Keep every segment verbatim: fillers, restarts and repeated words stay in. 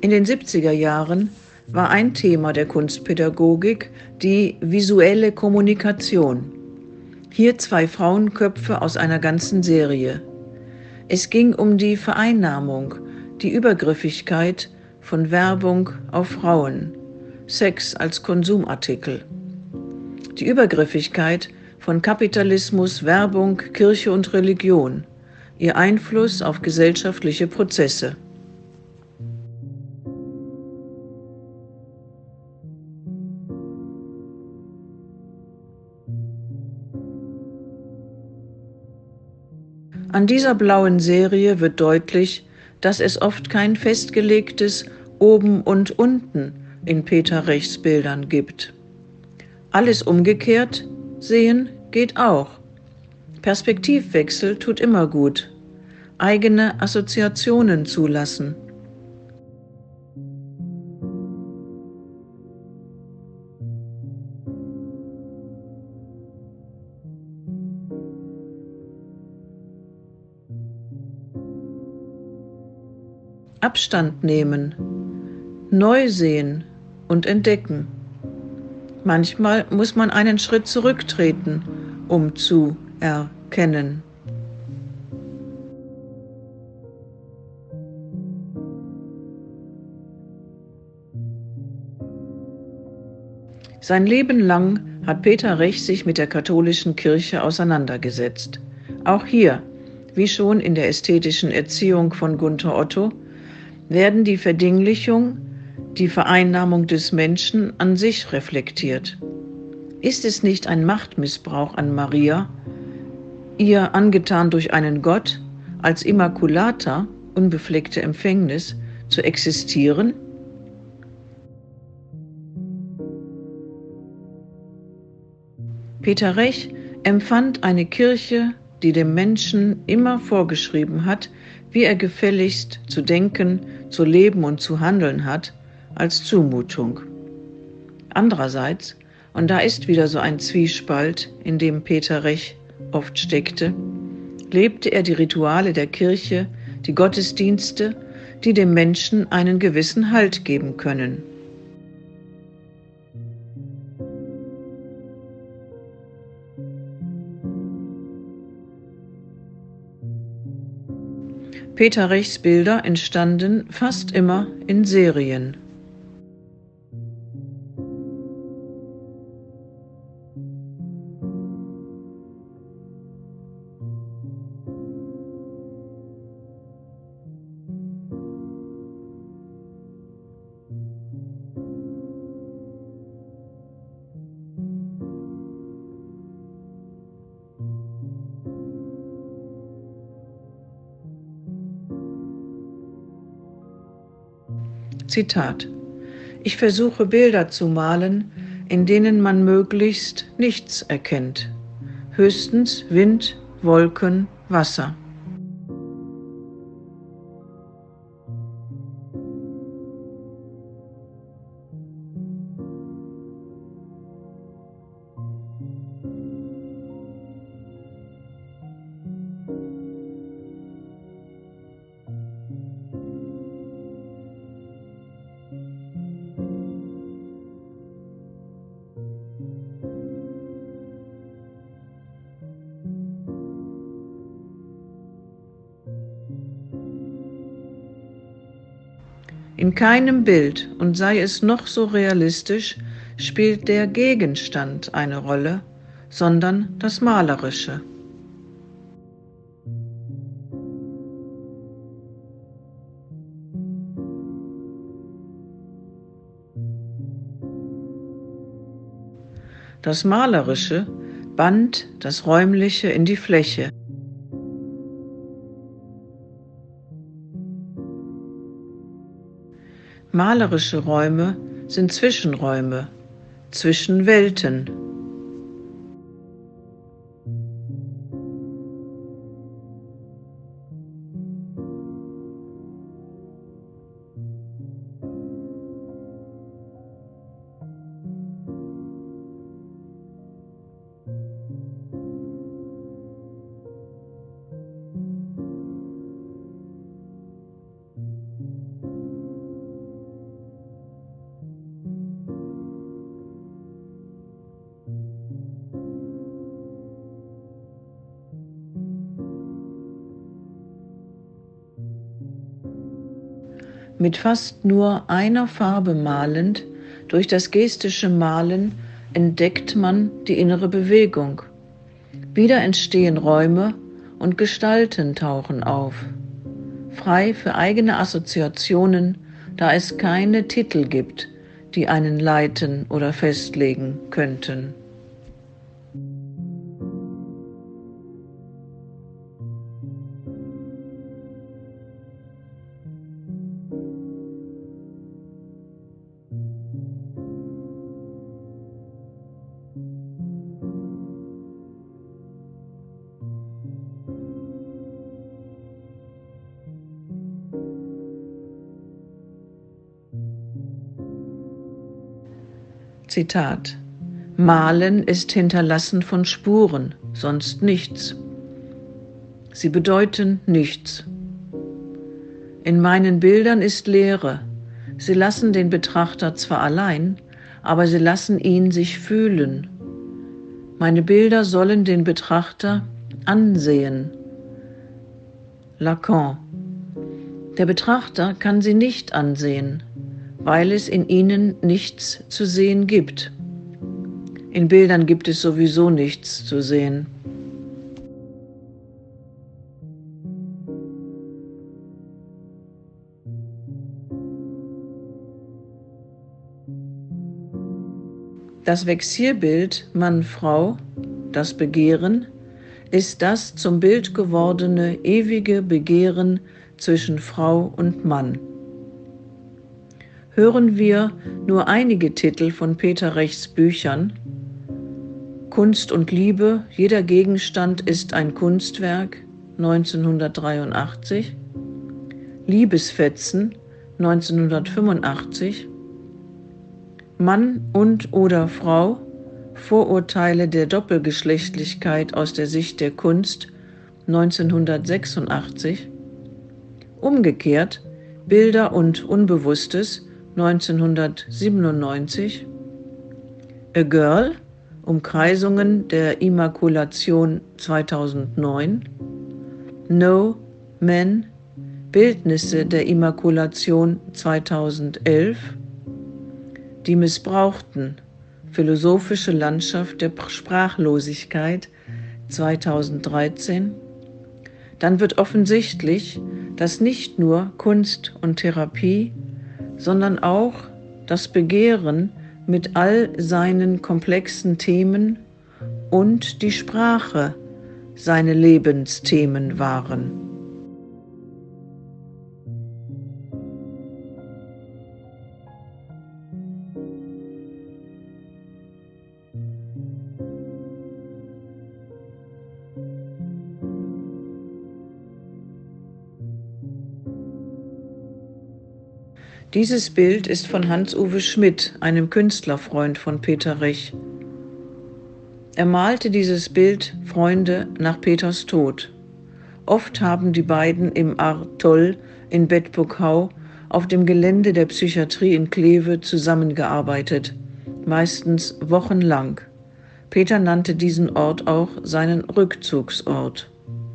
In den siebziger Jahren war ein Thema der Kunstpädagogik die visuelle Kommunikation. Hier zwei Frauenköpfe aus einer ganzen Serie. Es ging um die Vereinnahmung, die Übergriffigkeit von Werbung auf Frauen, Sex als Konsumartikel. Die Übergriffigkeit von Kapitalismus, Werbung, Kirche und Religion, ihr Einfluss auf gesellschaftliche Prozesse. An dieser blauen Serie wird deutlich, dass es oft kein festgelegtes Oben und Unten in Peter Rechs Bildern gibt. Alles umgekehrt sehen geht auch. Perspektivwechsel tut immer gut. Eigene Assoziationen zulassen. Abstand nehmen, neu sehen und entdecken. Manchmal muss man einen Schritt zurücktreten, um zu erkennen. Sein Leben lang hat Peter Rech sich mit der katholischen Kirche auseinandergesetzt. Auch hier, wie schon in der ästhetischen Erziehung von Gunther Otto, werden die Verdinglichung, die Vereinnahmung des Menschen an sich reflektiert. Ist es nicht ein Machtmissbrauch an Maria, ihr angetan durch einen Gott, als Immaculata, unbefleckte Empfängnis, zu existieren? Peter Rech empfand eine Kirche, die dem Menschen immer vorgeschrieben hat, wie er gefälligst zu denken, zu leben und zu handeln hat, als Zumutung. Andererseits, und da ist wieder so ein Zwiespalt, in dem Peter Rech oft steckte, lebte er die Rituale der Kirche, die Gottesdienste, die dem Menschen einen gewissen Halt geben können. Peter Rechs Bilder entstanden fast immer in Serien. Zitat: Ich versuche Bilder zu malen, in denen man möglichst nichts erkennt, höchstens Wind, Wolken, Wasser. In keinem Bild, und sei es noch so realistisch, spielt der Gegenstand eine Rolle, sondern das Malerische. Das Malerische band das Räumliche in die Fläche. Malerische Räume sind Zwischenräume, zwischen Welten. Mit fast nur einer Farbe malend, durch das gestische Malen entdeckt man die innere Bewegung. Wieder entstehen Räume und Gestalten tauchen auf. Frei für eigene Assoziationen, da es keine Titel gibt, die einen leiten oder festlegen könnten. Zitat: Malen ist Hinterlassen von Spuren, sonst nichts. Sie bedeuten nichts. In meinen Bildern ist Leere. Sie lassen den Betrachter zwar allein, aber sie lassen ihn sich fühlen. Meine Bilder sollen den Betrachter ansehen. Lacan. Der Betrachter kann sie nicht ansehen, weil es in ihnen nichts zu sehen gibt. In Bildern gibt es sowieso nichts zu sehen. Das Vexierbild Mann-Frau, das Begehren, ist das zum Bild gewordene ewige Begehren zwischen Frau und Mann. Hören wir nur einige Titel von Peter Rechs Büchern. Kunst und Liebe, jeder Gegenstand ist ein Kunstwerk, neunzehnhundertdreiundachtzig. Liebesfetzen, neunzehnhundertfünfundachtzig. Mann und oder Frau, Vorurteile der Doppelgeschlechtlichkeit aus der Sicht der Kunst, neunzehnhundertsechsundachtzig. Umgekehrt, Bilder und Unbewusstes, neunzehnhundertsiebenundneunzig. A Girl, Umkreisungen der Immakulation, zweitausendneun. No Men, Bildnisse der Immakulation, zweitausendelf. Die Missbrauchten, Philosophische Landschaft der Sprachlosigkeit, zweitausenddreizehn. Dann wird offensichtlich, dass nicht nur Kunst und Therapie, sondern auch das Begehren mit all seinen komplexen Themen und die Sprache seine Lebensthemen waren. Dieses Bild ist von Hans-Uwe Schmidt, einem Künstlerfreund von Peter Rech. Er malte dieses Bild Freunde nach Peters Tod. Oft haben die beiden im Artoll in Bedburg-Hau auf dem Gelände der Psychiatrie in Kleve zusammengearbeitet, meistens wochenlang. Peter nannte diesen Ort auch seinen Rückzugsort.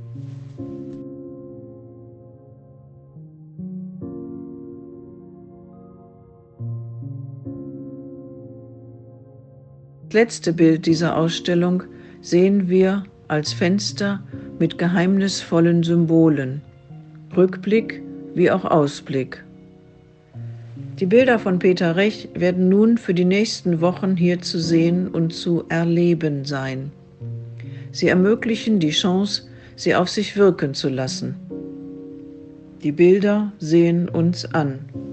Das letzte Bild dieser Ausstellung sehen wir als Fenster mit geheimnisvollen Symbolen, Rückblick wie auch Ausblick. Die Bilder von Peter Rech werden nun für die nächsten Wochen hier zu sehen und zu erleben sein. Sie ermöglichen die Chance, sie auf sich wirken zu lassen. Die Bilder sehen uns an.